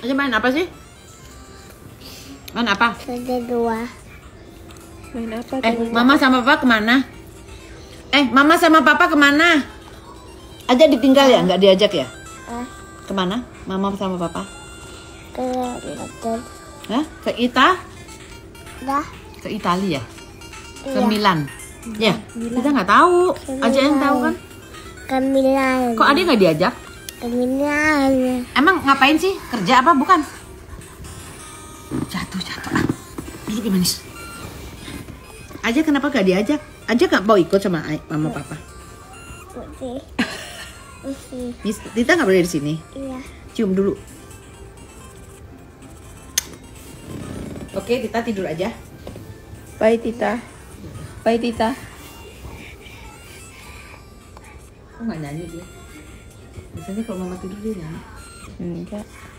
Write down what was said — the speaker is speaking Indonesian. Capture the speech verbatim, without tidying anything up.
Aja main apa sih? Main apa? Ada dua. Main apa? Eh, mama sama papa kemana? Eh, mama sama papa kemana? Aja ditinggal ya? Nggak diajak ya? Ah, Kemana? Mama sama papa? ke hotel. Hah? Ke Ita? Dah. Ke Italia ya? Ke Iya. Milan? Ya? Kita nggak tahu. Ke Aja yang tahu kan? Ke Milan. Kok adik nggak diajak? Ke Milan. Emang ngapain sih? Kerja apa? Bukan? Jatuh, jatuh. Ah, duduk di manis. Aja kenapa gak diajak? Aja gak mau ikut sama ay- mama papa? Oke. Oke. Mis- Tita gak boleh di sini. Iya. Cium dulu. Oke, Tita tidur aja. Bye Tita. Bye Tita. Kok gak nyanyi dia? Biasanya kalau mama tidur dia nyanyi. Enggak.